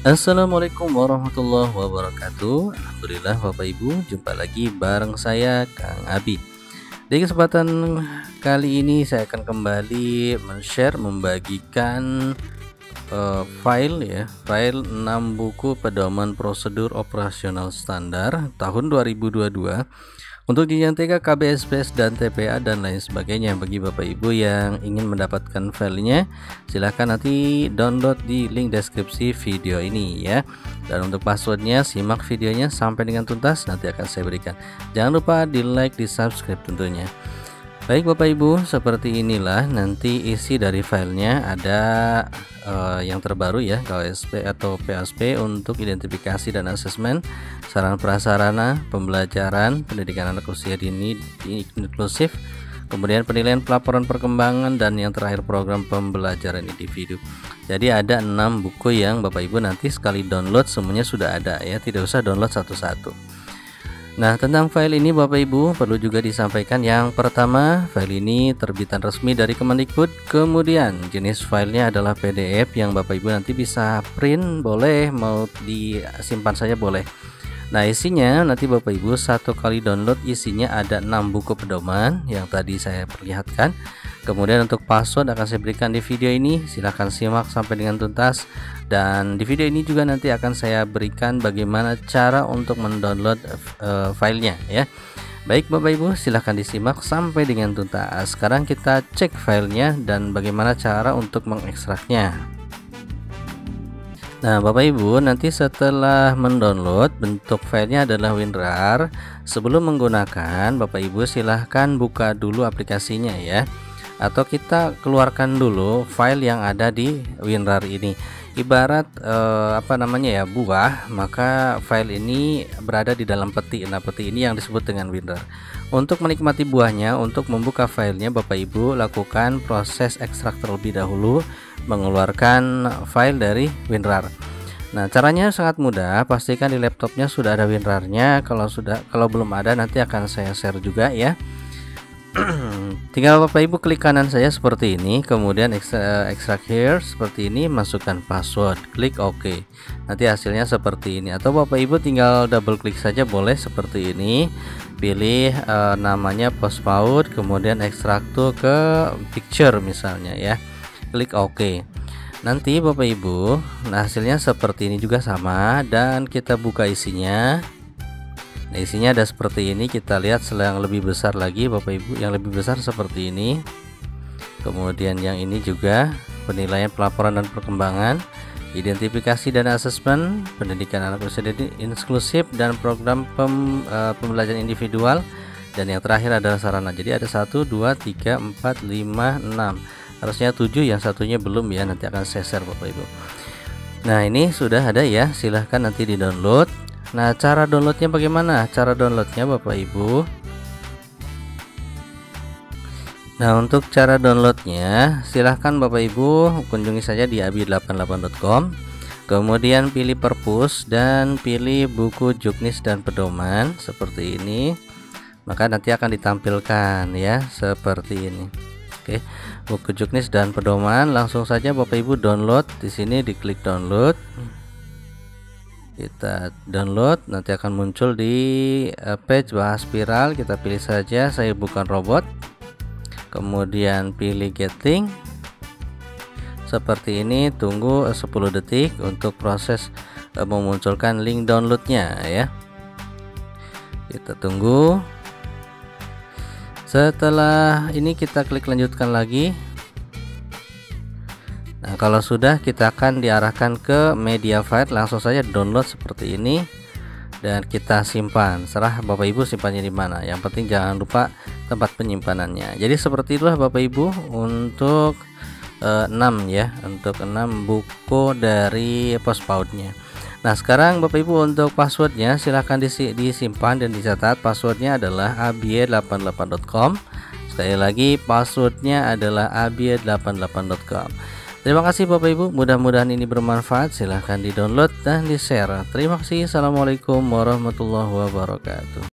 Assalamualaikum warahmatullahi wabarakatuh. Alhamdulillah Bapak Ibu, jumpa lagi bareng saya Kang Abi. Di kesempatan kali ini saya akan kembali membagikan file 6 buku pedoman prosedur operasional standar tahun 2022 untuk jenjang TK, KBSPS, dan TPA dan lain sebagainya. Bagi Bapak Ibu yang ingin mendapatkan filenya, silahkan nanti download di link deskripsi video ini ya. Dan untuk passwordnya, simak videonya sampai dengan tuntas, nanti akan saya berikan. Jangan lupa di like, di subscribe tentunya. Baik Bapak Ibu, seperti inilah nanti isi dari filenya. Ada yang terbaru ya, KWSP atau PASP untuk identifikasi dan asesmen sarana prasarana pembelajaran pendidikan anak usia dini inklusif, kemudian penilaian pelaporan perkembangan, dan yang terakhir program pembelajaran individu. Jadi ada 6 buku yang Bapak Ibu nanti sekali download semuanya sudah ada ya, tidak usah download satu-satu. Nah, tentang file ini Bapak Ibu perlu juga disampaikan. Yang pertama, file ini terbitan resmi dari Kemendikbud. Kemudian jenis filenya adalah PDF yang Bapak Ibu nanti bisa print, boleh, mau disimpan saja boleh. Nah, isinya nanti Bapak Ibu satu kali download isinya ada 6 buku pedoman yang tadi saya perlihatkan. Kemudian untuk password akan saya berikan di video ini, silahkan simak sampai dengan tuntas. Dan di video ini juga nanti akan saya berikan bagaimana cara untuk mendownload filenya ya. Baik Bapak Ibu, silahkan disimak sampai dengan tuntas. Sekarang kita cek filenya dan bagaimana cara untuk mengekstraknya. Nah Bapak Ibu, nanti setelah mendownload, bentuk filenya adalah WinRAR. Sebelum menggunakan, Bapak Ibu silahkan buka dulu aplikasinya ya, atau kita keluarkan dulu file yang ada di WinRAR ini. Ibarat buah, maka file ini berada di dalam peti. Nah, peti ini yang disebut dengan WinRAR. Untuk menikmati buahnya, untuk membuka filenya, Bapak Ibu lakukan proses ekstrak terlebih dahulu, mengeluarkan file dari WinRAR. Nah, caranya sangat mudah. Pastikan di laptopnya sudah ada WinRAR-nya. Kalau belum ada, nanti akan saya share juga ya. Tinggal Bapak Ibu klik kanan saya seperti ini, kemudian extract here seperti ini, masukkan password, klik OK. Nanti hasilnya seperti ini. Atau Bapak Ibu tinggal double klik saja boleh seperti ini. Pilih namanya postpaud, kemudian extract to ke picture misalnya ya. Klik OK. Nanti Bapak Ibu, nah hasilnya seperti ini juga sama, dan kita buka isinya. Nah, isinya ada seperti ini. Kita lihat yang lebih besar lagi Bapak Ibu, yang lebih besar seperti ini. Kemudian yang ini juga penilaian pelaporan dan perkembangan, identifikasi dan asesmen pendidikan anak usia dini inklusif, dan program pembelajaran individual, dan yang terakhir adalah sarana. Jadi ada 1, 2, 3, 4, 5, 6, harusnya 7, yang satunya belum ya, nanti akan saya share Bapak Ibu. Nah ini sudah ada ya, silahkan nanti di download. Nah, cara downloadnya bagaimana? Cara downloadnya Bapak Ibu, nah untuk cara downloadnya silahkan Bapak Ibu kunjungi saja di abi88.com, kemudian pilih perpus dan pilih buku juknis dan pedoman seperti ini, maka nanti akan ditampilkan ya seperti ini. Oke, buku juknis dan pedoman, langsung saja Bapak Ibu download. Di sini diklik download, kita download, nanti akan muncul di page bahas spiral. Kita pilih saja saya bukan robot, kemudian pilih getting seperti ini. Tunggu 10 detik untuk proses memunculkan link downloadnya ya. Kita tunggu. Setelah ini kita klik lanjutkan lagi. Nah, kalau sudah, kita akan diarahkan ke media file. Langsung saja download seperti ini dan kita simpan. Serah Bapak Ibu simpannya di mana. Yang penting jangan lupa tempat penyimpanannya. Jadi seperti itulah Bapak Ibu untuk 6 ya, untuk 6 buku dari postpaudnya. Nah, sekarang Bapak Ibu untuk passwordnya silahkan disimpan dan dicatat. Passwordnya adalah abi88.com. Sekali lagi, passwordnya adalah abi88.com. Terima kasih Bapak Ibu, mudah-mudahan ini bermanfaat. Silahkan di download dan di share. Terima kasih. Assalamualaikum warahmatullahi wabarakatuh.